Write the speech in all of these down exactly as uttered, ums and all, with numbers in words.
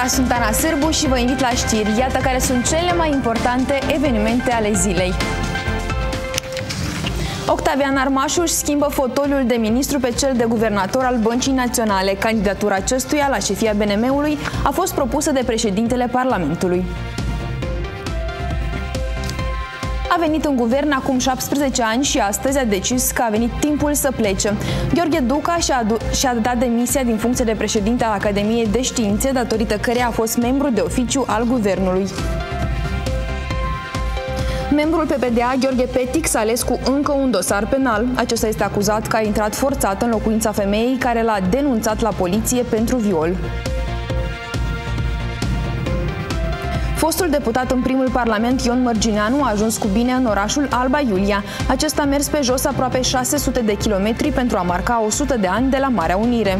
bună, sunt Ana Sârbu și vă invit la știri. Iată care sunt cele mai importante evenimente ale zilei. Octavian Armașu își schimbă fotoliul de ministru pe cel de guvernator al Băncii Naționale. Candidatura acestuia la șefia B N M-ului a fost propusă de președintele Parlamentului. A venit în guvern acum șaptesprezece ani și astăzi a decis că a venit timpul să plece. Gheorghe Duca și-a și-a dat demisia din funcție de președinte al Academiei de Științe, datorită căreia a fost membru de oficiu al guvernului. Membrul P P D A, Gheorghe Petic, s-a ales cu încă un dosar penal. Acesta este acuzat că a intrat forțat în locuința femeii care l-a denunțat la poliție pentru viol. Fostul deputat în primul parlament, Ion Mărgineanu, a ajuns cu bine în orașul Alba Iulia. Acesta a mers pe jos aproape șase sute de kilometri pentru a marca o sută de ani de la Marea Unire.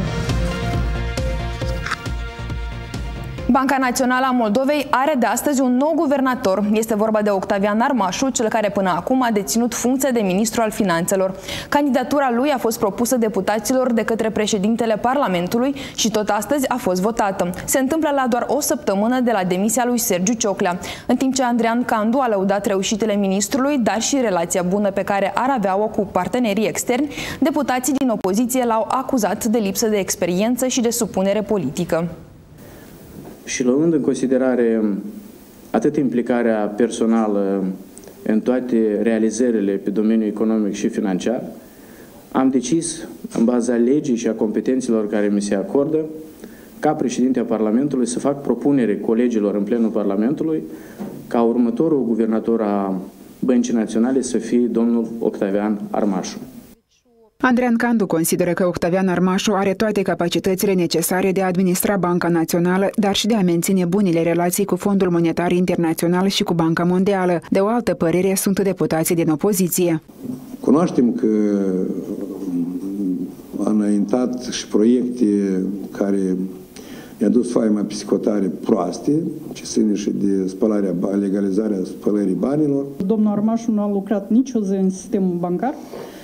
Banca Națională a Moldovei are de astăzi un nou guvernator. Este vorba de Octavian Armașu, cel care până acum a deținut funcția de ministru al finanțelor. Candidatura lui a fost propusă deputaților de către președintele Parlamentului și tot astăzi a fost votată. Se întâmplă la doar o săptămână de la demisia lui Sergiu Cioclea. În timp ce Andrean Candu a lăudat reușitele ministrului, dar și relația bună pe care ar avea-o cu partenerii externi, deputații din opoziție l-au acuzat de lipsă de experiență și de supunere politică. Și luând în considerare atât implicarea personală în toate realizările pe domeniul economic și financiar, am decis, în baza legii și a competențelor care mi se acordă, ca președinte a Parlamentului să fac propunere colegilor în plenul Parlamentului ca următorul guvernator a Băncii Naționale să fie domnul Octavian Armașu. Andrean Candu consideră că Octavian Armașu are toate capacitățile necesare de a administra Banca Națională, dar și de a menține bunele relații cu Fondul Monetar Internațional și cu Banca Mondială. De o altă părere sunt deputații din opoziție. Cunoaștem că a înaintat și proiecte care i-a dus faima psihotare proaste, ce ține și de spălarea, legalizarea spălării banilor. Domnul Armașu nu a lucrat nicio zi în sistemul bancar.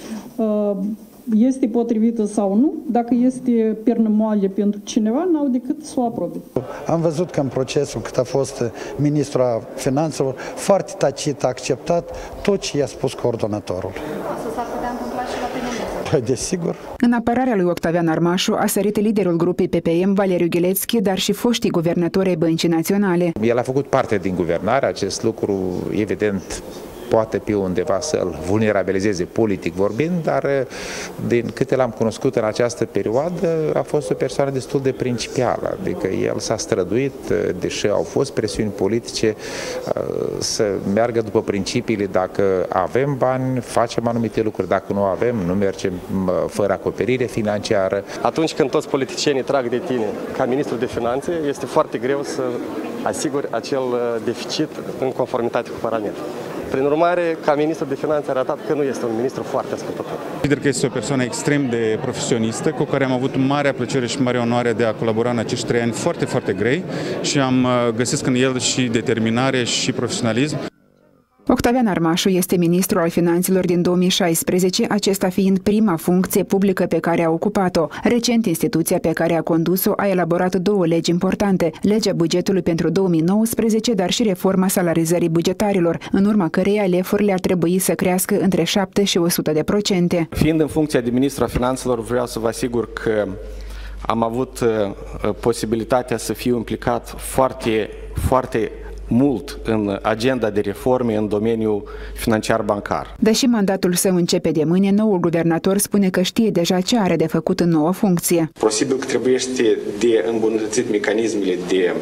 Este potrivită sau nu, dacă este pernă moale pentru cineva, n-au decât să o aprobe. Am văzut că în procesul cât a fost ministrul a finanțelor, foarte tacit a acceptat tot ce i-a spus coordonatorul. Asta s-ar putea întâmpla și la P N L. Păi, desigur. În apărarea lui Octavian Armașu a sărit liderul grupei P P M, Valeriu Ghilețchi, dar și foștii guvernatori ai Băncii Naționale. El a făcut parte din guvernare, acest lucru evident poate pe undeva să-l vulnerabilizeze politic vorbind, dar din câte l-am cunoscut în această perioadă, a fost o persoană destul de principială, adică el s-a străduit, deși au fost presiuni politice, să meargă după principiile: dacă avem bani, facem anumite lucruri, dacă nu avem, nu mergem fără acoperire financiară. Atunci când toți politicienii trag de tine ca ministru de finanțe, este foarte greu să asiguri acel deficit în conformitate cu parametrii. Prin urmare, ca ministru de finanțe a arătat că nu este un ministru foarte ascultător. Consider că este o persoană extrem de profesionistă, cu care am avut marea plăcere și mare onoare de a colabora în acești trei ani foarte, foarte grei și am găsit în el și determinare și profesionalism. Octavian Armașu este ministru al finanțelor din două mii șaisprezece, acesta fiind prima funcție publică pe care a ocupat-o. Recent, instituția pe care a condus-o a elaborat două legi importante, legea bugetului pentru două mii nouăsprezece, dar și reforma salarizării bugetarilor, în urma căreia lefurile ar trebui să crească între șapte și o sută de procente. Fiind în funcția de ministru al finanțelor, vreau să vă asigur că am avut posibilitatea să fiu implicat foarte, foarte mult în agenda de reforme în domeniul financiar bancar. Deși mandatul său începe de mâine, noul guvernator spune că știe deja ce are de făcut în noua funcție. Posibil că trebuie de îmbunătățit mecanismele de,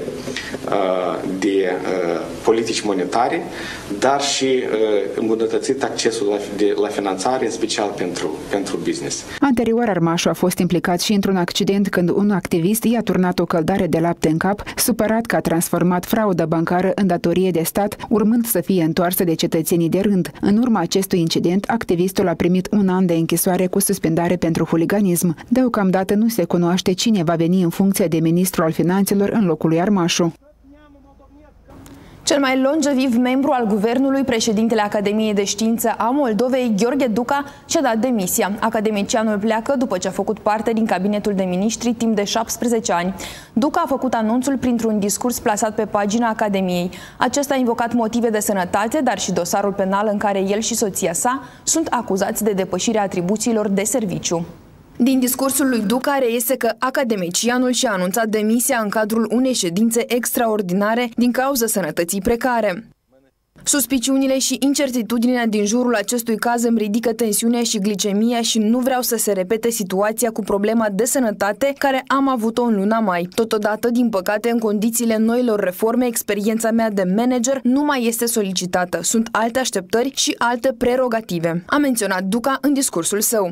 de politici monetare, dar și îmbunătățit accesul la, de, la finanțare, în special pentru, pentru business. Anterior, Armașu a fost implicat și într-un accident când un activist i-a turnat o căldare de lapte în cap, supărat că a transformat frauda bancară în datorie de stat, urmând să fie întoarsă de cetățenii de rând. În urma acestui incident, activistul a primit un an de închisoare cu suspendare pentru huliganism. Deocamdată nu se cunoaște cine va veni în funcția de ministru al finanțelor în locul lui Armașu. Cel mai longeviv membru al guvernului, președintele Academiei de Știință a Moldovei, Gheorghe Duca, și-a dat demisia. Academicianul pleacă după ce a făcut parte din cabinetul de miniștri timp de șaptesprezece ani. Duca a făcut anunțul printr-un discurs plasat pe pagina Academiei. Acesta a invocat motive de sănătate, dar și dosarul penal în care el și soția sa sunt acuzați de depășirea atribuțiilor de serviciu. Din discursul lui Duca reiese că academicianul și-a anunțat demisia în cadrul unei ședințe extraordinare din cauza sănătății precare. Suspiciunile și incertitudinea din jurul acestui caz îmi ridică tensiunea și glicemia și nu vreau să se repete situația cu problema de sănătate care am avut-o în luna mai. Totodată, din păcate, în condițiile noilor reforme, experiența mea de manager nu mai este solicitată. Sunt alte așteptări și alte prerogative, a menționat Duca în discursul său.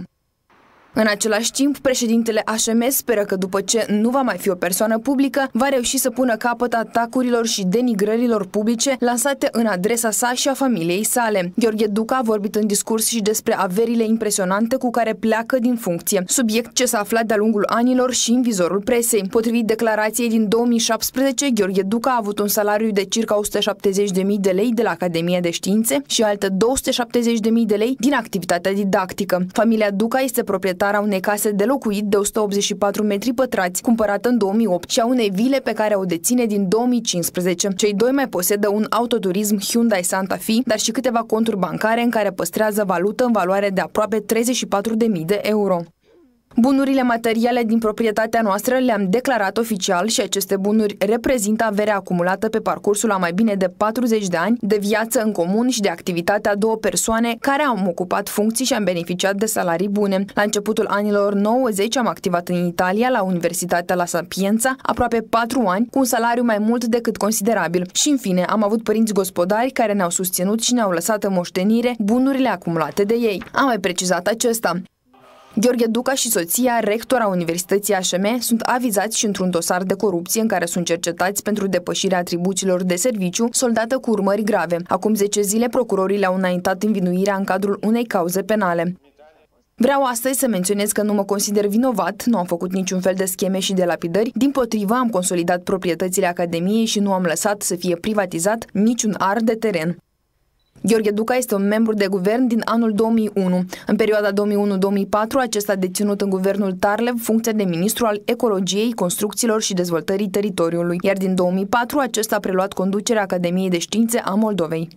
În același timp, președintele H M speră că după ce nu va mai fi o persoană publică, va reuși să pună capăt atacurilor și denigrărilor publice lansate în adresa sa și a familiei sale. Gheorghe Duca a vorbit în discurs și despre averile impresionante cu care pleacă din funcție, subiect ce s-a aflat de-a lungul anilor și în vizorul presei. Potrivit declarației din două mii șaptesprezece, Gheorghe Duca a avut un salariu de circa o sută șaptezeci de mii de lei de la Academia de Științe și alte două sute șaptezeci de mii de lei din activitatea didactică. Familia Duca este proprietară a unei case de locuit de o sută optzeci și patru metri pătrați, cumpărată în două mii opt, și a unei vile pe care o deține din două mii cincisprezece. Cei doi mai posedă un autoturism Hyundai Santa Fe, dar și câteva conturi bancare în care păstrează valută în valoare de aproape treizeci și patru de mii de euro. Bunurile materiale din proprietatea noastră le-am declarat oficial și aceste bunuri reprezintă averea acumulată pe parcursul a mai bine de patruzeci de ani de viață în comun și de activitatea a două persoane care au ocupat funcții și am beneficiat de salarii bune. La începutul anilor nouăzeci am activat în Italia la Universitatea La Sapienza aproape patru ani cu un salariu mai mult decât considerabil și, în fine, am avut părinți gospodari care ne-au susținut și ne-au lăsat în moștenire bunurile acumulate de ei. Am mai precizat acesta. Gheorghe Duca și soția, rector a Universității H M, sunt avizați și într-un dosar de corupție în care sunt cercetați pentru depășirea atribuțiilor de serviciu, soldată cu urmări grave. Acum zece zile, procurorii le-au înaintat învinuirea în cadrul unei cauze penale. Vreau astăzi să menționez că nu mă consider vinovat, nu am făcut niciun fel de scheme și de lapidări, dimpotrivă am consolidat proprietățile Academiei și nu am lăsat să fie privatizat niciun ar de teren. Gheorghe Duca este un membru de guvern din anul două mii unu. În perioada două mii unu două mii patru, acesta a deținut în guvernul Tarlev funcția de ministru al ecologiei, construcțiilor și dezvoltării teritoriului, iar din două mii patru acesta a preluat conducerea Academiei de Științe a Moldovei.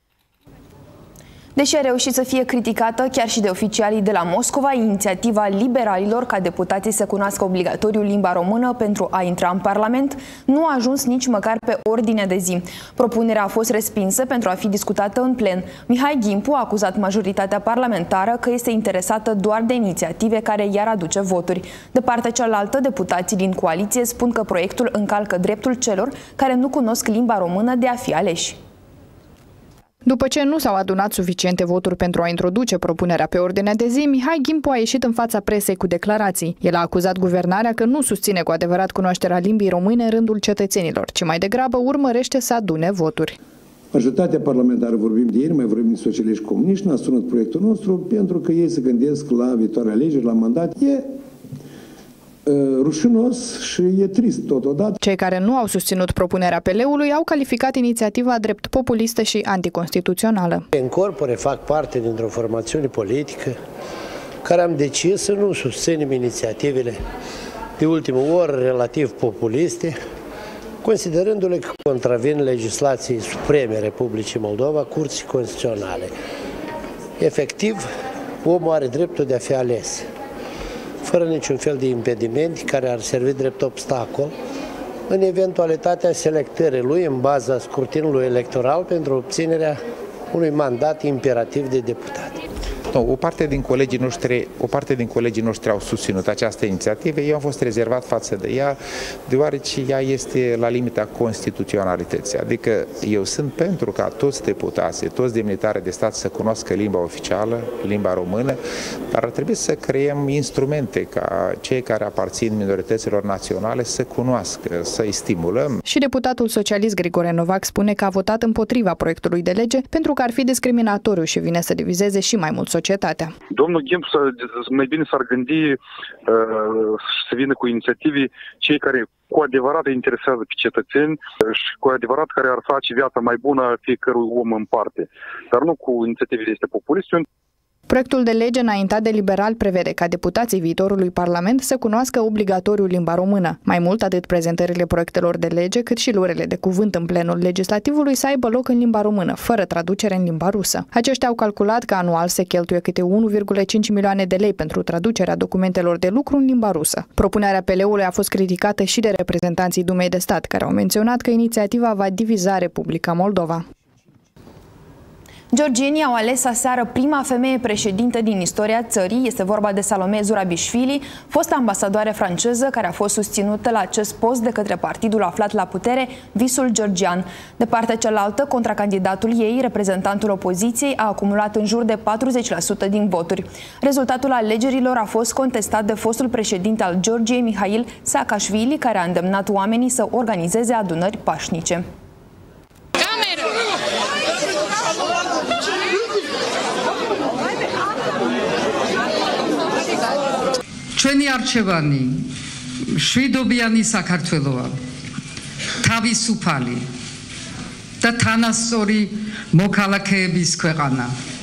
Deși a reușit să fie criticată chiar și de oficialii de la Moscova, inițiativa liberalilor ca deputații să cunoască obligatoriu limba română pentru a intra în Parlament nu a ajuns nici măcar pe ordinea de zi. Propunerea a fost respinsă pentru a fi discutată în plen. Mihai Gimpu a acuzat majoritatea parlamentară că este interesată doar de inițiative care i-ar aduce voturi. De partea cealaltă, deputații din coaliție spun că proiectul încalcă dreptul celor care nu cunosc limba română de a fi aleși. După ce nu s-au adunat suficiente voturi pentru a introduce propunerea pe ordinea de zi, Mihai Gimpu a ieșit în fața presei cu declarații. El a acuzat guvernarea că nu susține cu adevărat cunoașterea limbii române în rândul cetățenilor, ci mai degrabă urmărește să adune voturi. Majoritatea parlamentară, vorbim de ei, mai vorbim de socialiști comuniști, n-a sunat proiectul nostru pentru că ei se gândesc la viitoare alegeri, la mandat. E rușinos și e trist totodată. Cei care nu au susținut propunerea P L-ului au calificat inițiativa drept populistă și anticonstituțională. În corpore fac parte dintr-o formațiune politică care am decis să nu susținem inițiativele de ultimă oră relativ populiste, considerându-le că contravin legislației supreme Republicii Moldova, Curții Constituționale. Efectiv, omul are dreptul de a fi ales, fără niciun fel de impediment care ar servi drept obstacol în eventualitatea selectării lui în baza scrutinului electoral pentru obținerea unui mandat imperativ de deputat. No, o parte din colegii noștri, o parte din colegii noștri au susținut această inițiativă. Eu am fost rezervat față de ea, deoarece ea este la limita constituționalității. Adică eu sunt pentru ca toți deputații, toți demnitarii de stat să cunoască limba oficială, limba română, dar ar trebui să creăm instrumente ca cei care aparțin minorităților naționale să cunoască, să-i stimulăm. Și deputatul socialist Grigore Novac spune că a votat împotriva proiectului de lege pentru că ar fi discriminatoriu și vine să divizeze și mai mult societatea. Domnul Ghimp, mai bine s-ar gândi să vină cu inițiative cei care cu adevărat interesează pe cetățeni și cu adevărat care ar face viața mai bună fiecărui om în parte, dar nu cu inițiativele astea populiste. Proiectul de lege înaintat de liberal prevede ca deputații viitorului Parlament să cunoască obligatoriu limba română. Mai mult, atât prezentările proiectelor de lege, cât și luările de cuvânt în plenul legislativului să aibă loc în limba română, fără traducere în limba rusă. Aceștia au calculat că anual se cheltuie câte unu virgulă cinci milioane de lei pentru traducerea documentelor de lucru în limba rusă. Propunerea P L-ului a fost criticată și de reprezentanții Dumei de Stat, care au menționat că inițiativa va diviza Republica Moldova. Georgienii au ales aseară prima femeie președintă din istoria țării. Este vorba de Salome Zurabișvili, fostă ambasadoare franceză care a fost susținută la acest post de către partidul aflat la putere, Visul Georgian. De partea cealaltă, contracandidatul ei, reprezentantul opoziției, a acumulat în jur de patruzeci la sută din voturi. Rezultatul alegerilor a fost contestat de fostul președinte al Georgiei, Mihail Saakashvili, care a îndemnat oamenii să organizeze adunări pașnice. ჩვენი არჩევანი შვიდობიანი საქართველოა, თავისუფალი და თანასწორი მოქალაქეების ქვეყანა.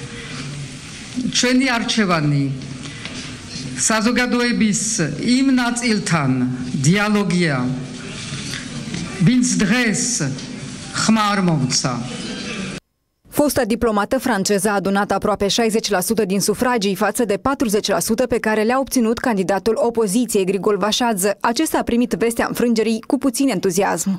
ჩვენი არჩევანი საზოგადოების იმ ნაწილთან დიალოგია, ვინც დღეს ხმა არ მომცა. Fosta diplomată franceză a adunat aproape șaizeci la sută din sufragii față de patruzeci la sută pe care le-a obținut candidatul opoziției Grigol Vașadze. Acesta a primit vestea înfrângerii cu puțin entuziasm.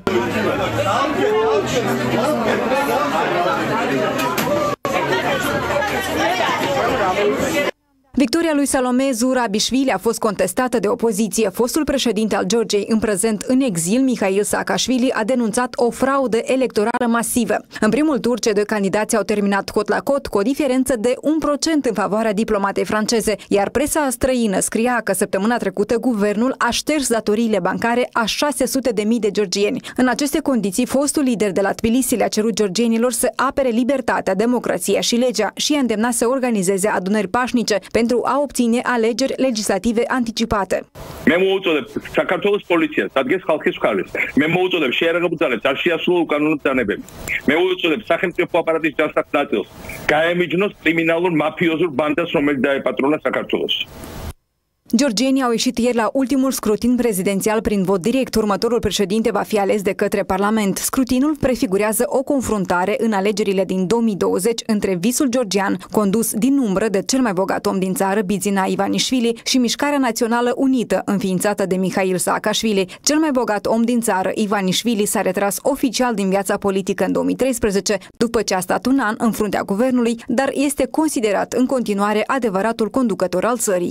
Victoria lui Salome Zurabișvili a fost contestată de opoziție. Fostul președinte al Georgiei, în prezent în exil, Mihail Saakashvili, a denunțat o fraudă electorală masivă. În primul tur, cei doi candidați au terminat cot la cot, cu o diferență de un procent în favoarea diplomatei franceze, iar presa străină scria că săptămâna trecută guvernul a șters datoriile bancare a șase sute de mii de georgieni. În aceste condiții, fostul lider de la Tbilisi le-a cerut georgienilor să apere libertatea, democrația și legea și i-a îndemnat să organizeze adunări pașnice pentru a obține alegeri legislative anticipate. მე მოუწოდებ საქართველოს პოლიციას, დადგეს ხალხის მხარეს. მე მოუწოდებ შეერაგებულ ძალებს, არ შეასრულოს კანონმდებლობის ბრძანებები. მე მოუწოდებ სახელმწიფო აპარატის ჯარსკაც ნაწილს, გაემიჯნოს კრიმინალურ მაფიოზურ ბანდას, რომელიც დაეპატრონა საქართველოს. Georgienii au ieșit ieri la ultimul scrutin prezidențial prin vot direct. Următorul președinte va fi ales de către Parlament. Scrutinul prefigurează o confruntare în alegerile din două mii douăzeci între Visul Georgian, condus din umbră de cel mai bogat om din țară, Bidzina Ivanișvili, și Mișcarea Națională Unită, înființată de Mihail Saakashvili. Cel mai bogat om din țară, Ivanișvili, s-a retras oficial din viața politică în două mii treisprezece, după ce a stat un an în fruntea guvernului, dar este considerat în continuare adevăratul conducător al țării.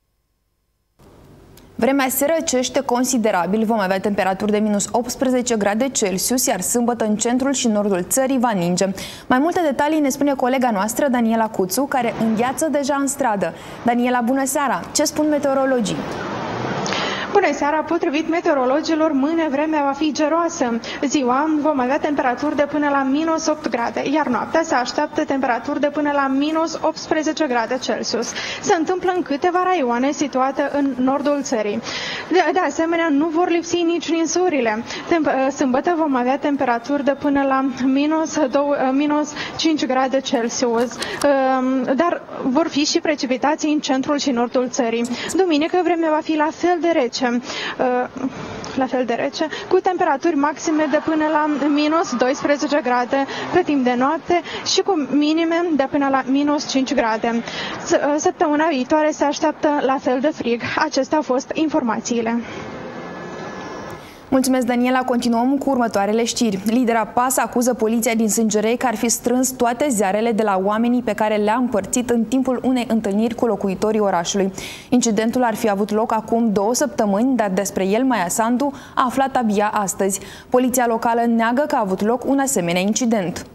Vremea se răcește considerabil, vom avea temperaturi de minus optsprezece grade Celsius, iar sâmbătă în centrul și nordul țării va ninge. Mai multe detalii ne spune colega noastră, Daniela Cuțu, care îngheață deja în stradă. Daniela, bună seara! Ce spun meteorologii? Bună seara! Potrivit meteorologilor, mâine vremea va fi geroasă. Ziua vom avea temperaturi de până la minus opt grade, iar noaptea se așteaptă temperaturi de până la minus optsprezece grade Celsius. Se întâmplă în câteva raioane situate în nordul țării. De, de asemenea, nu vor lipsi nici ninsurile. Temp sâmbătă vom avea temperaturi de până la minus, minus cinci grade Celsius, dar vor fi și precipitații în centrul și nordul țării. Duminică vremea va fi la fel de rece. La fel de rece, cu temperaturi maxime de până la minus doisprezece grade pe timp de noapte și cu minime de până la minus cinci grade. Săptămâna viitoare se așteaptă la fel de frig. Acestea au fost informațiile. Mulțumesc, Daniela. Continuăm cu următoarele știri. Lidera P A S acuză poliția din Sângerei că ar fi strâns toate ziarele de la oamenii pe care le-a împărțit în timpul unei întâlniri cu locuitorii orașului. Incidentul ar fi avut loc acum două săptămâni, dar despre el Maia Sandu a aflat abia astăzi. Poliția locală neagă că a avut loc un asemenea incident.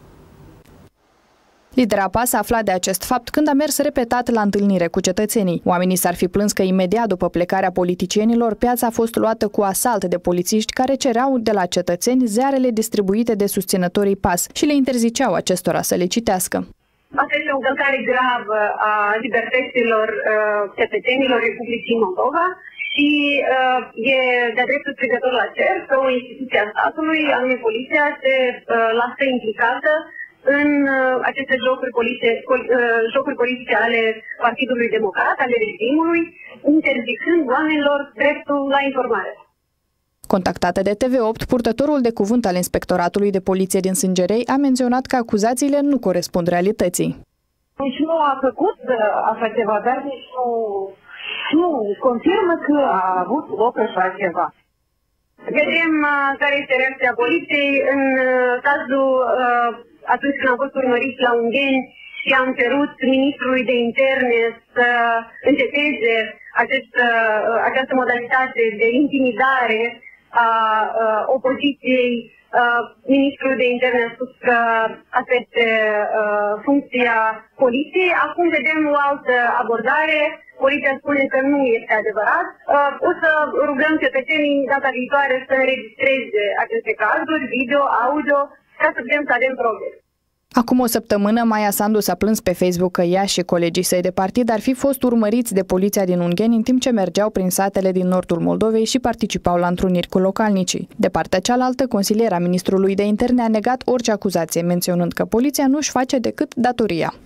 Lidera P A S a aflat de acest fapt când a mers repetat la întâlnire cu cetățenii. Oamenii s-ar fi plâns că imediat după plecarea politicienilor, piața a fost luată cu asalt de polițiști care cereau de la cetățeni ziarele distribuite de susținătorii P A S și le interziceau acestora să le citească. Asta este o încălcare gravă a libertăților uh, cetățenilor Republicii Moldova și uh, e de-a dreptul strigător la cer că o instituție a statului, anume poliția, se uh, lasă implicată în uh, aceste jocuri politice, uh, jocuri politice ale Partidului Democrat, ale regimului, interzicând oamenilor dreptul la informare. Contactată de T V opt, purtătorul de cuvânt al Inspectoratului de Poliție din Sângerei a menționat că acuzațiile nu corespund realității. Deci nu a făcut așa ceva, dar nici nu, nu confirmă că a avut loc așa ceva. Vedem uh, care este reacția poliției în uh, cazul uh, atunci când am fost urmăriți la Ungheni și am cerut ministrului de interne să înceteze acest, uh, această modalitate de intimidare a uh, opoziției. Uh, ministrul de interne a spus că asta este uh, funcția poliției. Acum vedem o altă abordare. Poliția spune că nu este adevărat. Uh, o să rugăm cetățenii data viitoare să înregistreze aceste cazuri, video, audio, ca să putem să avem probe. Acum o săptămână, Maia Sandu s-a plâns pe Facebook că ea și colegii săi de partid ar fi fost urmăriți de poliția din Ungheni în timp ce mergeau prin satele din nordul Moldovei și participau la întruniri cu localnicii. De partea cealaltă, consiliera ministrului de interne a negat orice acuzație, menționând că poliția nu își face decât datoria.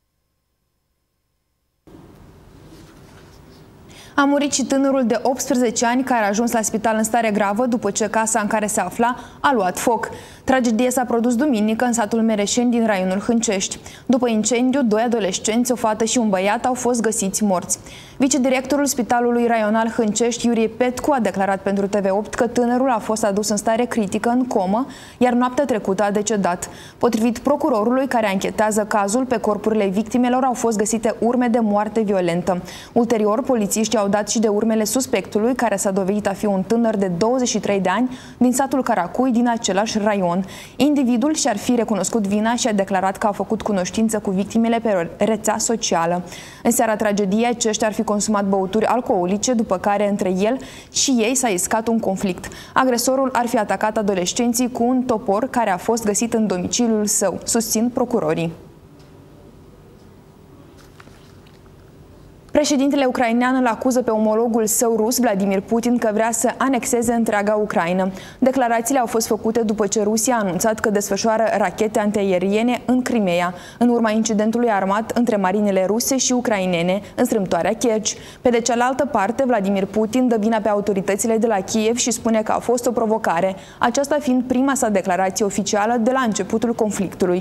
A murit și tânărul de optsprezece ani care a ajuns la spital în stare gravă după ce casa în care se afla a luat foc. Tragedia s-a produs duminică în satul Mereșeni din raionul Hâncești. După incendiu, doi adolescenți, o fată și un băiat au fost găsiți morți. Vicedirectorul Spitalului Raional Hâncești, Iurie Petcu, a declarat pentru T V opt că tânărul a fost adus în stare critică în comă, iar noaptea trecută a decedat. Potrivit procurorului care anchetează cazul, pe corpurile victimelor au fost găsite urme de moarte violentă. Ulterior, polițiștii au dat și de urmele suspectului, care s-a dovedit a fi un tânăr de douăzeci și trei de ani din satul Caracui din același raion. Individul și-ar fi recunoscut vina și a declarat că a făcut cunoștință cu victimele pe rețea socială. În seara tragediei, aceștia ar fi consumat băuturi alcoolice, după care între el și ei s-a iscat un conflict. Agresorul ar fi atacat adolescenții cu un topor care a fost găsit în domiciliul său, susțin procurorii. Președintele ucrainean îl acuză pe omologul său rus, Vladimir Putin, că vrea să anexeze întreaga Ucraină. Declarațiile au fost făcute după ce Rusia a anunțat că desfășoară rachete antiaeriene în Crimea, în urma incidentului armat între marinele ruse și ucrainene în strâmtoarea Kerch. Pe de cealaltă parte, Vladimir Putin dă vina pe autoritățile de la Kiev și spune că a fost o provocare, aceasta fiind prima sa declarație oficială de la începutul conflictului.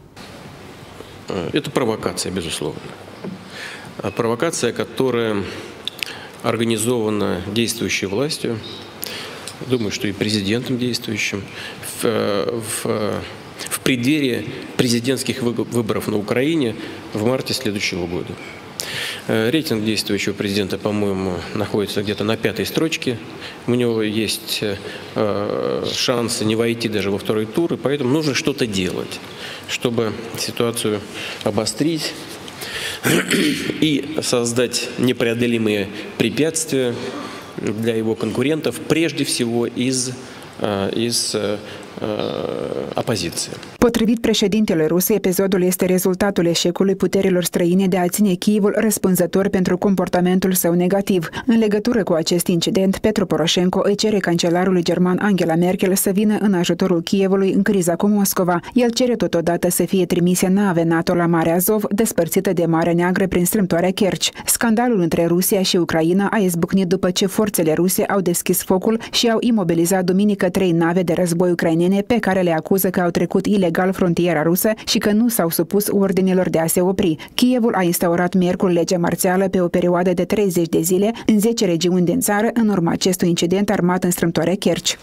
Это провокация, безусловно. Провокация, которая организована действующей властью, думаю, что и президентом действующим, в, в, в преддверии президентских выборов на Украине в марте следующего года. Рейтинг действующего президента, по-моему, находится где-то на пятой строчке. У него есть шансы не войти даже во второй тур, и поэтому нужно что-то делать, чтобы ситуацию обострить и создать непреодолимые препятствия для его конкурентов, прежде всего из, из opoziție. Potrivit președintelui rus, episodul este rezultatul eșecului puterilor străine de a ține Kievul răspunzător pentru comportamentul său negativ. În legătură cu acest incident, Petro Poroșenko îi cere cancelarului german Angela Merkel să vină în ajutorul Kievului în criza cu Moscova. El cere totodată să fie trimise nave NATO la Marea Azov, despărțită de Marea Neagră prin strâmtoarea Kerch. Scandalul între Rusia și Ucraina a izbucnit după ce forțele ruse au deschis focul și au imobilizat duminică trei nave de război ucrainene pe care le acuză că au trecut ilegal frontiera rusă și că nu s-au supus ordinelor de a se opri. Kievul a instaurat miercuri legea marțială pe o perioadă de treizeci de zile în zece regiuni din țară în urma acestui incident armat în strâmtoarea Kerch.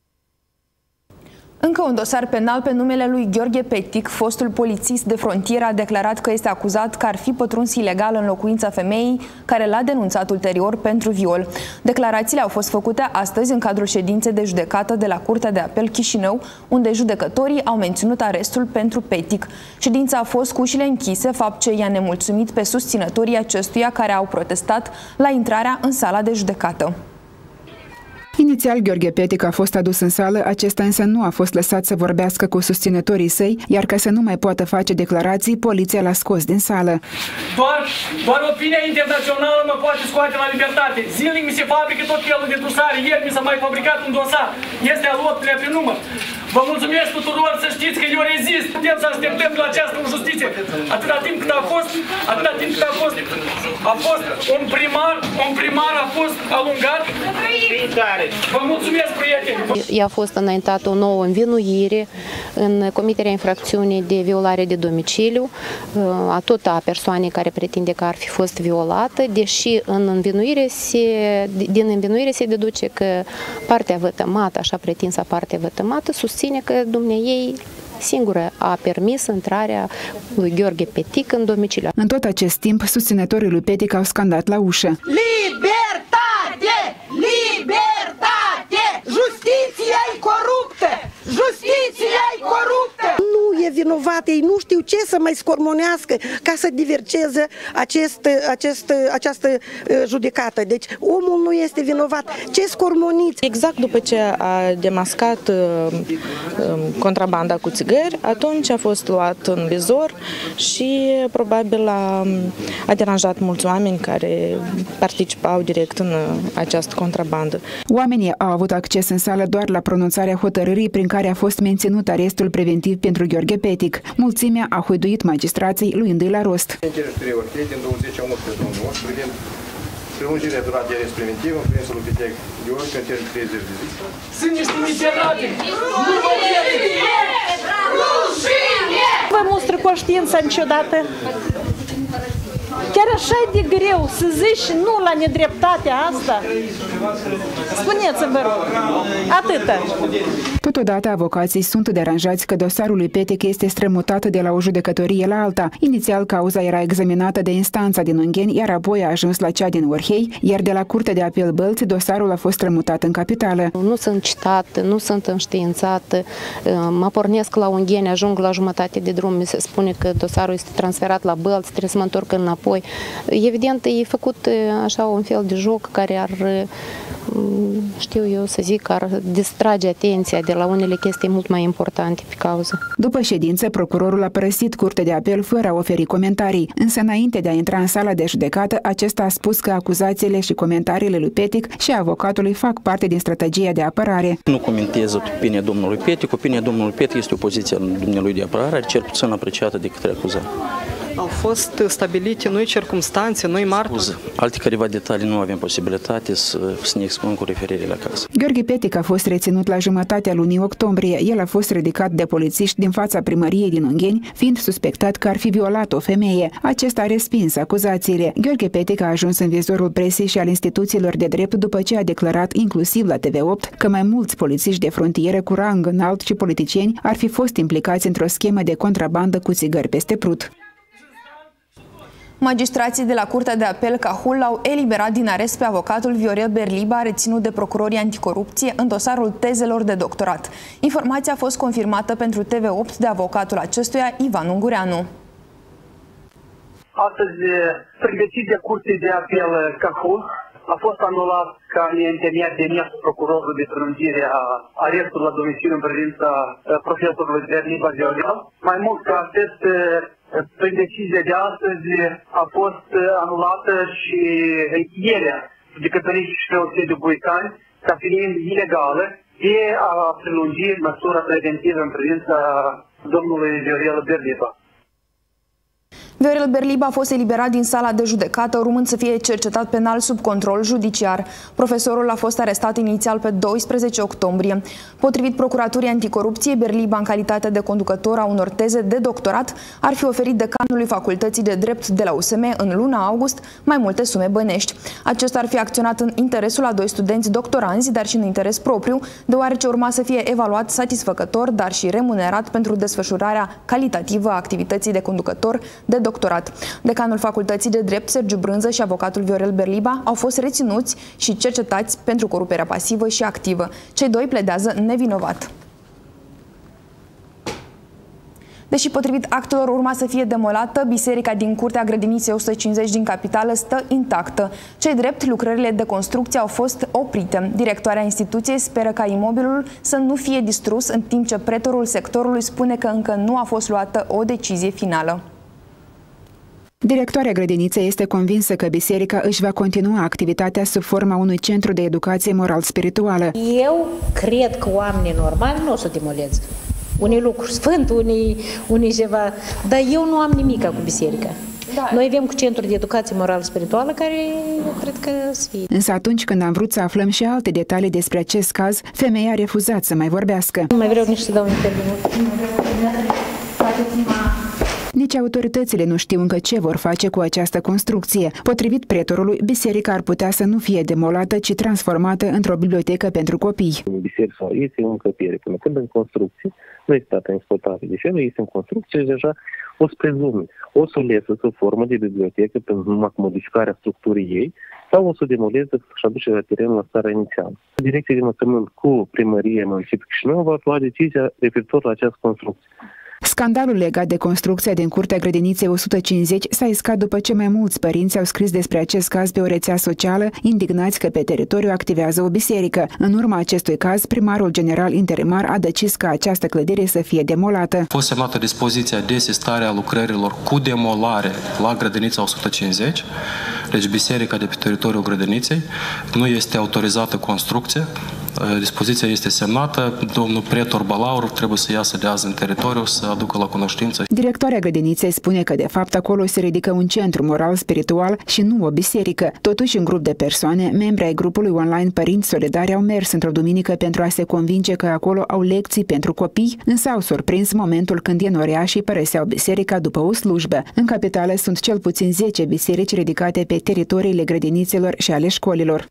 Încă un dosar penal pe numele lui Gheorghe Petic, fostul polițist de frontieră, a declarat că este acuzat că ar fi pătruns ilegal în locuința femeii care l-a denunțat ulterior pentru viol. Declarațiile au fost făcute astăzi în cadrul ședinței de judecată de la Curtea de Apel Chișinău, unde judecătorii au menținut arestul pentru Petic. Ședința a fost cu ușile închise, fapt ce i-a nemulțumit pe susținătorii acestuia care au protestat la intrarea în sala de judecată. Inițial, Gheorghe Petic a fost adus în sală, acesta însă nu a fost lăsat să vorbească cu susținătorii săi, iar ca să nu mai poată face declarații, poliția l-a scos din sală. Doar, doar opinia internațională mă poate scoate la libertate. Zilnic mi se fabrică tot felul de dosare. Ieri mi s-a mai fabricat un dosar. Este al optulea pe număr. Vă mulțumesc tuturor, să știți că eu rezist. Putem să așteptăm la această justiție. Atâta timp cât a fost, atâta timp cât a fost, a fost un primar, un primar a fost alungat. Vă mulțumesc, prieteni! I-a fost înaintată o nouă învinuire în comiterea infracțiunii de violare de domiciliu, a tot a persoanei care pretinde că ar fi fost violată, deși în învinuire se, din învinuire se deduce că partea vătămată, așa pretinsa parte vătămată, susține că dumneaei singură a permis intrarea lui Gheorghe Petic în domiciliu. În tot acest timp, susținătorii lui Petic au scandat la ușă. Libertate! Libertate! Justiția-i coruptă! Justiția-i coruptă! Nu e vinovat, ei nu știu ce să mai scormonească ca să divergeze acest, acest, această judecată. Deci omul nu este vinovat. Ce scormoniți? Exact după ce a demascat uh, contrabanda cu țigări, atunci a fost luat în vizor și probabil a, a deranjat mulți oameni care participau direct în această contrabandă. Oamenii au avut acces în sală doar la pronunțarea hotărârii prin care a fost menținut arestul preventiv pentru Gheorghe Petic. Mulțimea a huiduit magistrații luându-i la rost. Prelungirea duratei de arest preventiv în privința lui Petic Gheorghe în termen de treizeci de zile. Sunt niște miserabili! Nu vă Vă mustră conștiința niciodată? Chiar așa de greu să zici nu la nedreptatea asta? Spuneți-vă, rog, atâta. Totodată, avocații sunt deranjați că dosarul lui Petic este strămutat de la o judecătorie la alta. Inițial, cauza era examinată de instanța din Ungheni, iar apoi a ajuns la cea din Orhei, iar de la Curtea de Apel Bălți, dosarul a fost strămutat în capitală. Nu sunt citată, nu sunt înștiințată, mă pornesc la Ungheni, ajung la jumătate de drum, mi se spune că dosarul este transferat la Bălți, trebuie să mă întorc înapoi. Evident, e făcut așa un fel de joc care ar, știu eu să zic, ar distrage atenția de la unele chestii mult mai importante pe cauză. După ședință, procurorul a părăsit Curtea de Apel fără a oferi comentarii, însă înainte de a intra în sala de judecată, acesta a spus că acuzațiile și comentariile lui Petic și avocatului fac parte din strategia de apărare. Nu comentez opinia domnului Petic. Opinia domnului Petic este o poziție a dumnealui de apărare, cel puțin apreciată de către acuzat. Au fost stabilite noi circumstanțe, noi martori. Alte careva detalii nu avem posibilitate să, să ne expun cu referire la caz. Gheorghe Petic a fost reținut la jumătatea lunii octombrie. El a fost ridicat de polițiști din fața primăriei din Ungheni, fiind suspectat că ar fi violat o femeie. Acesta a respins acuzațiile. Gheorghe Petic a ajuns în vizorul presei și al instituțiilor de drept după ce a declarat inclusiv la T V opt că mai mulți polițiști de frontieră cu rang înalt și politicieni ar fi fost implicați într-o schemă de contrabandă cu țigări peste Prut. Magistrații de la Curtea de Apel Cahul l-au eliberat din arest pe avocatul Viorel Berliba, reținut de procurorii anticorupție în dosarul tezelor de doctorat. Informația a fost confirmată pentru T V opt de avocatul acestuia, Ivan Ungureanu. Astăzi, prin decizia Curții de Apel Cahul, a fost anulat ca neîntemeiat demersul procurorului de prelungire a arestului la domiciliu în privința profesorului Berliba Viorel. Mai mult ca atât, prin decizia de astăzi a fost anulată și încheierea judecătoriei Ștreoțediu Buicani ca fiind ilegală de a prelungi măsura preventivă în privința domnului Viorel Berliba. Viorel Berliba a fost eliberat din sala de judecată, urmând să fie cercetat penal sub control judiciar. Profesorul a fost arestat inițial pe doisprezece octombrie. Potrivit Procuraturii Anticorupție, Berliba, în calitate de conducător a unor teze de doctorat, ar fi oferit decanului Facultății de Drept de la U S M în luna august mai multe sume bănești. Acesta ar fi acționat în interesul a doi studenți doctoranzi, dar și în interes propriu, deoarece urma să fie evaluat satisfăcător, dar și remunerat pentru desfășurarea calitativă a activității de conducător de doctorat. Decanul Facultății de Drept, Sergiu Brânză, și avocatul Viorel Berliba au fost reținuți și cercetați pentru coruperea pasivă și activă. Cei doi pledează nevinovat. Deși potrivit actelor urma să fie demolată, biserica din curtea grădiniței o sută cincizeci din capitală stă intactă. Cei drept, lucrările de construcție au fost oprite. Directoarea instituției speră ca imobilul să nu fie distrus, în timp ce pretorul sectorului spune că încă nu a fost luată o decizie finală. Directoarea grădiniței este convinsă că biserica își va continua activitatea sub forma unui centru de educație moral-spirituală. Eu cred că oamenii normali nu o să demoleze. Unii lucruri sfânt, unii, unii ceva, dar eu nu am nimic cu biserica. Da. Noi avem cu centru de educație moral-spirituală care eu cred că să fie. Însă atunci când am vrut să aflăm și alte detalii despre acest caz, femeia a refuzat să mai vorbească. Nu mai vreau nici să dau interviu. Nici autoritățile nu știu încă ce vor face cu această construcție. Potrivit pretorului, biserica ar putea să nu fie demolată, ci transformată într-o bibliotecă pentru copii. Biserica este în încăpere. Până când în construcție, nu este dată în exploatare. Deci nu este în construcție și deja o să prezume. O să o lesă sub formă de bibliotecă pentru numai cu modificarea structurii ei sau o să o demoleze și aduce la terenul la starea inițială. Direcția de învățământ cu primăria municipiului Chișinău va lua decizia referitor la această construcție. Scandalul legat de construcția din curtea grădiniței o sută cincizeci s-a iscat după ce mai mulți părinți au scris despre acest caz pe o rețea socială, indignați că pe teritoriu activează o biserică. În urma acestui caz, primarul general interimar a decis ca această clădire să fie demolată. A fost semnată dispoziția de asistare a lucrărilor cu demolare la grădinița o sută cincizeci, deci biserica de pe teritoriul grădiniței. Nu este autorizată construcție. Dispoziția este semnată, domnul pretor Balaur trebuie să iasă de azi în teritoriu să aducă la cunoștință. Directoarea grădiniței spune că de fapt acolo se ridică un centru moral-spiritual și nu o biserică. Totuși, un grup de persoane, membri ai grupului online Părinți Solidari, au mers într-o duminică pentru a se convinge că acolo au lecții pentru copii, însă au surprins momentul când enoreașii părăseau biserica după o slujbă. În capitală sunt cel puțin zece biserici ridicate pe teritoriile grădinițelor și ale școlilor.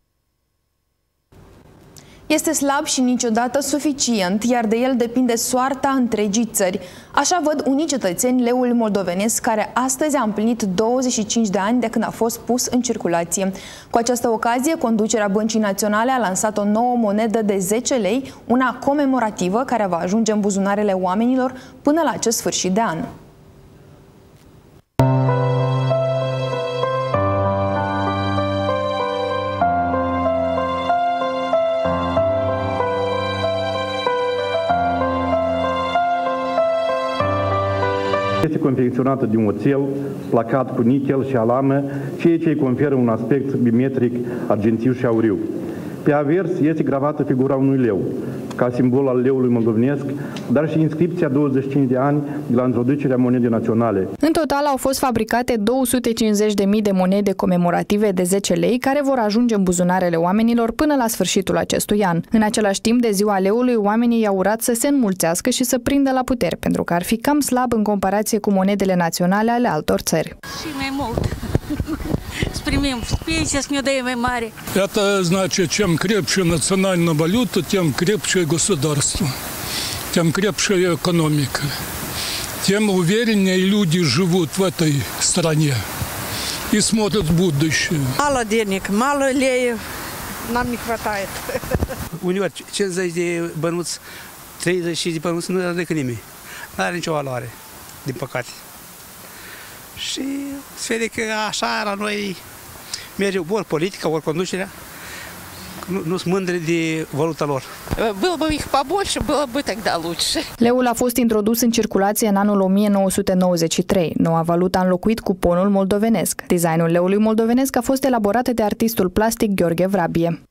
Este slab și niciodată suficient, iar de el depinde soarta întregii țări. Așa văd unii cetățeni leul moldovenesc, care astăzi a împlinit douăzeci și cinci de ani de când a fost pus în circulație. Cu această ocazie, conducerea Băncii Naționale a lansat o nouă monedă de zece lei, una comemorativă care va ajunge în buzunarele oamenilor până la acest sfârșit de an. Este confecționată din oțel, placat cu nichel și alamă, ceea ce îi conferă un aspect bimetric argintiu și auriu. Pe avers este gravată figura unui leu, ca simbol al leului moldovenesc, dar și inscripția douăzeci și cinci de ani de la introducerea monedei naționale. În total au fost fabricate două sute cincizeci de mii de monede comemorative de zece lei, care vor ajunge în buzunarele oamenilor până la sfârșitul acestui an. În același timp, de ziua leului, oamenii i-au urat să se înmulțească și să prindă la puteri, pentru că ar fi cam slab în comparație cu monedele naționale ale altor țări. Și mai mult. Примем пенсия с недаемой маре. Это значит, чем крепче национальная валюта, тем крепче государство, тем крепче экономика, тем увереннее люди живут в этой стране и смотрят в будущее. Мало денег, мало леев, нам не хватает. Uneori cincizeci de bănuți, treizeci de bănuți nu are decât nimic. Nu are nicio valoare, din păcate. Și se vede că așa la noi merge ori politica, ori conducerea. Nu, nu sunt mândri de valuta lor. Было бы их побольше, было бы тогда лучше. Leul a fost introdus în circulație în anul o mie nouă sute nouăzeci și trei. Noua valută a înlocuit cuponul moldovenesc. Designul leului moldovenesc a fost elaborat de artistul plastic Gheorghe Vrabie.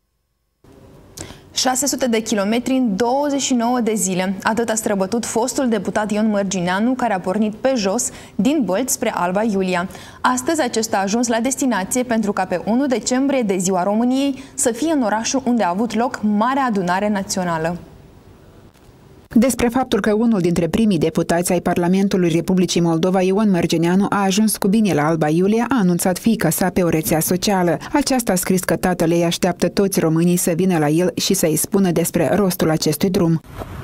șase sute de kilometri în douăzeci și nouă de zile. Atât a străbătut fostul deputat Ion Mărgineanu, care a pornit pe jos din Bălți spre Alba Iulia. Astăzi acesta a ajuns la destinație pentru ca pe unu decembrie, de Ziua României, să fie în orașul unde a avut loc Marea Adunare Națională. Despre faptul că unul dintre primii deputați ai Parlamentului Republicii Moldova, Ion Mărgineanu, a ajuns cu bine la Alba Iulia, a anunțat fiica sa pe o rețea socială. Aceasta a scris că tatăl ei așteaptă toți românii să vină la el și să-i spună despre rostul acestui drum.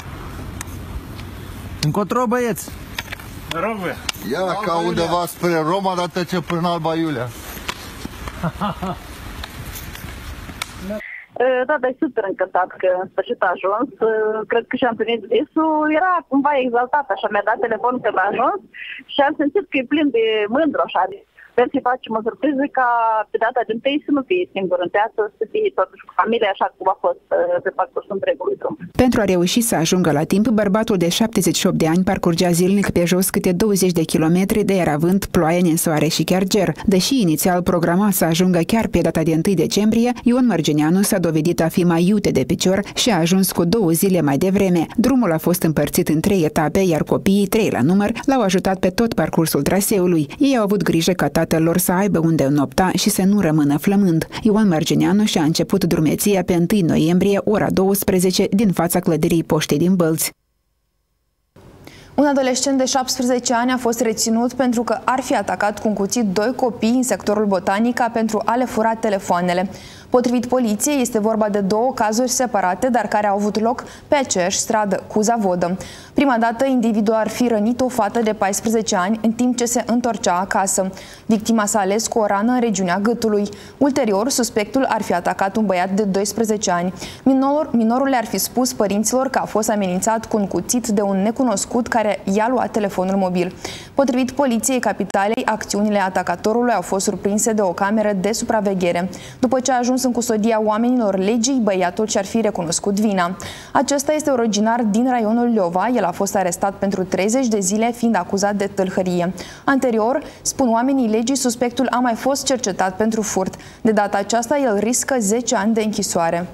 Încotro, băieți! Rogă! Ia ca undeva spre Roma, dar trece prin Alba Iulia. Da, dar e super încântat că în sfârșit a ajuns. Cred că și-am primit visul. Era cumva exaltat, așa, mi-a dat telefonul că a ajuns și am simțit că e plin de mândru, așa. Sper să-i facem o surpriză ca pe data din tâi să nu fie singur în viață, să fie totuși cu familia, așa cum a fost pe parcursul întregului drum. Pentru a reuși să ajungă la timp, bărbatul de șaptezeci și opt de ani parcurgea zilnic pe jos câte douăzeci de kilometri, de era vânt, ploaie, ninsoare și chiar ger. Deși inițial programa să ajungă chiar pe data de întâi decembrie, Ion Mărgineanu s-a dovedit a fi mai iute de picior și a ajuns cu două zile mai devreme. Drumul a fost împărțit în trei etape, iar copiii, trei la număr, l-au ajutat pe tot parcursul traseului. Ei au avut grijă ca tatăl lor să aibă unde înnopta și să nu rămână flămând. Ioan Mărgineanu și-a început drumeția pe întâi noiembrie, ora douăsprezece, din fața clădirii poștei din Bălți. Un adolescent de șaptesprezece ani a fost reținut pentru că ar fi atacat cu un cuțit doi copii în sectorul Botanica pentru a le fura telefoanele. Potrivit poliției, este vorba de două cazuri separate, dar care au avut loc pe aceeași stradă, Cuza-Vodă. Prima dată, individul ar fi rănit o fată de paisprezece ani în timp ce se întorcea acasă. Victima s-a ales cu o rană în regiunea gâtului. Ulterior, suspectul ar fi atacat un băiat de doisprezece ani. Minor, minorul le-ar fi spus părinților că a fost amenințat cu un cuțit de un necunoscut care i-a luat telefonul mobil. Potrivit poliției capitalei, acțiunile atacatorului au fost surprinse de o cameră de supraveghere. După ce a ajuns în custodia oamenilor legii, băiatul și-ar fi recunoscut vina. Acesta este originar din raionul Leova. El a fost arestat pentru treizeci de zile, fiind acuzat de tâlhărie. Anterior, spun oamenii legii, suspectul a mai fost cercetat pentru furt. De data aceasta, el riscă zece ani de închisoare.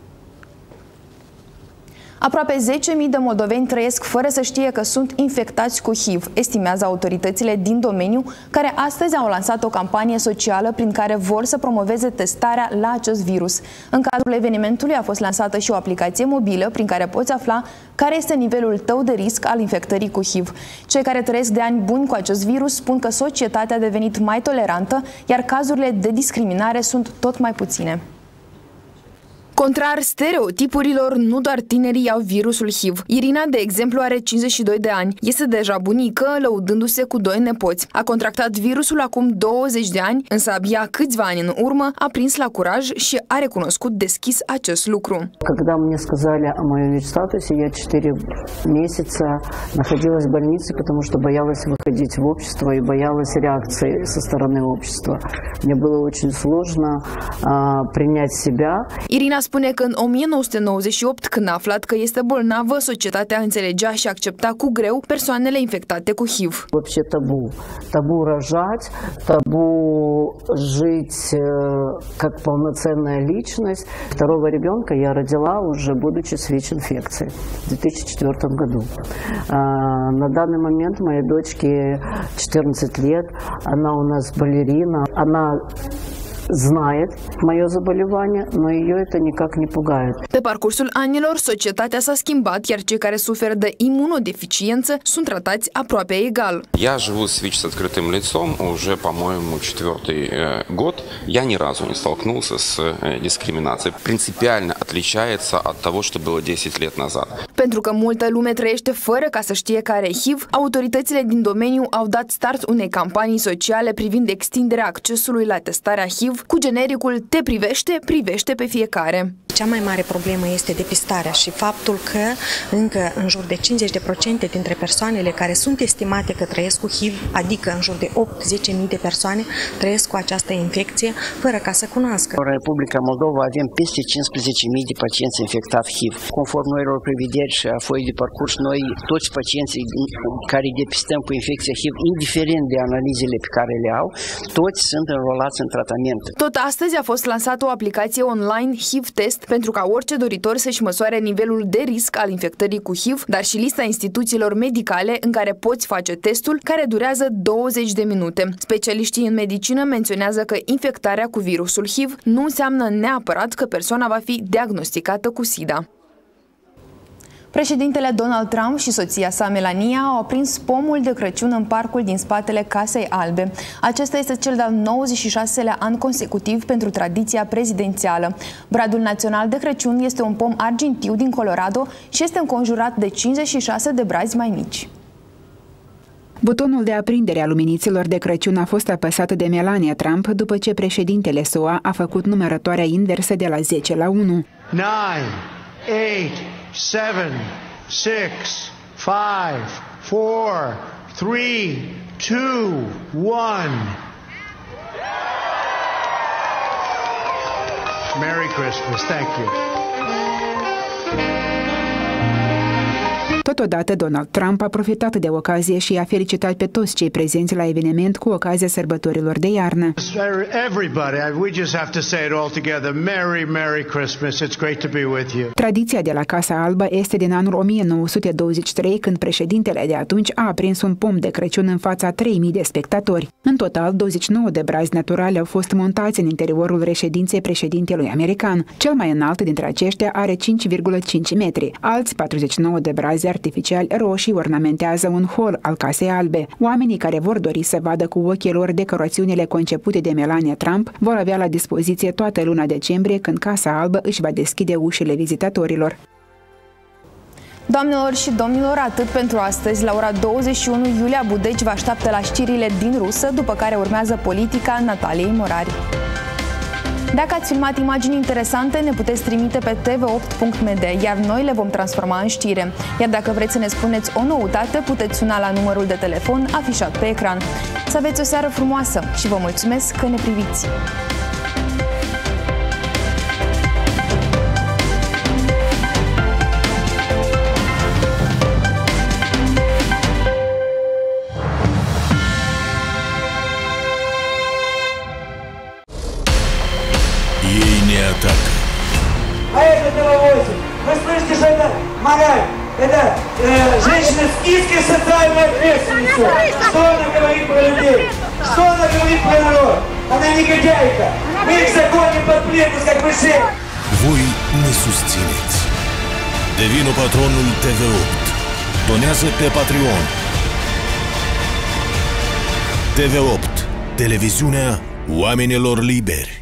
Aproape zece mii de moldoveni trăiesc fără să știe că sunt infectați cu H I V, estimează autoritățile din domeniu, care astăzi au lansat o campanie socială prin care vor să promoveze testarea la acest virus. În cadrul evenimentului a fost lansată și o aplicație mobilă prin care poți afla care este nivelul tău de risc al infectării cu H I V. Cei care trăiesc de ani buni cu acest virus spun că societatea a devenit mai tolerantă, iar cazurile de discriminare sunt tot mai puține. Contrar stereotipurilor, nu doar tinerii au virusul H I V. Irina, de exemplu, are cincizeci și doi de ani. Este deja bunică, lăudându-se cu doi nepoți. A contractat virusul acum douăzeci de ani, însă abia câțiva ani în urmă a prins la curaj și a recunoscut deschis acest lucru. Когда мне сказали о моем ВИЧ-статусе, я четыре месяца находилась в больнице, потому что боялась выходить в общество и боялась реакции со стороны общества. Мне было очень сложно а, принять себя. Irina spune că în o mie nouă sute nouăzeci și opt, când a aflat că este bolnavă, societatea înțelegea și accepta cu greu persoanele infectate cu H I V. Вообще табу. Табу рожать, табу жить как полноценная личность. Второго ребенка я родила уже будучи с ВИЧ-инфекцией в две тысячи четвёртом году. На данный момент моей дочке четырнадцать лет, она у нас балерина, она знает мое заболевание, но ее это никак не пугает. Pe parcursul anilor, societatea s-a schimbat, iar cei care suferă de imunodeficiență sunt tratați aproape egal. Я живу с ВИЧ с открытым лицом уже, по-моему, четвертый год. Я ни разу не столкнулся с дискриминацией. Принципиально отличается от того, что было десять лет назад. Pentru că multă lume trăiește fără ca să știe că are H I V, autoritățile din domeniu au dat start unei campanii sociale privind extinderea accesului la testarea H I V cu genericul Te privește, privește pe fiecare. Cea mai mare problemă este depistarea și faptul că încă în jur de cincizeci la sută dintre persoanele care sunt estimate că trăiesc cu H I V, adică în jur de opt la zece mii de persoane, trăiesc cu această infecție fără ca să cunoască. În Republica Moldova avem peste cincisprezece mii de pacienți infectați H I V. Conform noilor prevederi și a foi de parcurs, noi toți pacienții care depistăm cu infecția H I V, indiferent de analizele pe care le au, toți sunt înrolați în tratament. Tot astăzi a fost lansată o aplicație online H I V Test pentru ca orice doritor să-și măsoare nivelul de risc al infectării cu H I V, dar și lista instituțiilor medicale în care poți face testul, care durează douăzeci de minute. Specialiștii în medicină menționează că infectarea cu virusul H I V nu înseamnă neapărat că persoana va fi diagnosticată cu SIDA. Președintele Donald Trump și soția sa Melania au aprins pomul de Crăciun în parcul din spatele Casei Albe. Acesta este cel de-al nouăzeci și șaselea an consecutiv pentru tradiția prezidențială. Bradul național de Crăciun este un pom argintiu din Colorado și este înconjurat de cincizeci și șase de brazi mai mici. Butonul de aprindere a luminițelor de Crăciun a fost apăsat de Melania Trump după ce președintele S U A a făcut numărătoarea inversă de la zece la unu. nine, eight, seven, six, five, four, three, two, one. Merry Christmas. Thank you. Totodată, Donald Trump a profitat de ocazie și a felicitat pe toți cei prezenți la eveniment cu ocazia sărbătorilor de iarnă. Everybody, we just have to say it all together. Merry, Merry Christmas. It's great to be with you. Tradiția de la Casa Albă este din anul o mie nouă sute douăzeci și trei, când președintele de atunci a aprins un pom de Crăciun în fața trei mii de spectatori. În total, douăzeci și nouă de brazi naturale au fost montați în interiorul reședinței președintelui american. Cel mai înalt dintre aceștia are cinci virgulă cinci metri. Alți patruzeci și nouă de brazi artificiali roșii ornamentează un hol al Casei Albe. Oamenii care vor dori să vadă cu ochii lor decorațiunile concepute de Melania Trump vor avea la dispoziție toată luna decembrie, când Casa Albă își va deschide ușile vizitatorilor. Doamnelor și domnilor, atât pentru astăzi. La ora douăzeci și unu, Iulia Budeci vă așteaptă la știrile din rusă, după care urmează politica Nataliei Morari. Dacă ați filmat imagini interesante, ne puteți trimite pe t v opt punct m d, iar noi le vom transforma în știre. Iar dacă vreți să ne spuneți o noutate, puteți suna la numărul de telefon afișat pe ecran. Să aveți o seară frumoasă și vă mulțumesc că ne priviți! Атака. А это Беловозик. Вы слышите, что это мораль? Это э, женщина с низкой социальной ответственностью. Что она говорит про людей? Что она говорит про народ? Она негодяйка. Мы их загоним под плинтус, как мышей. Voi ne susțineți. Devino patronul T V opt. Donează pe Patreon. T V opt. Televiziunea oamenilor liberi.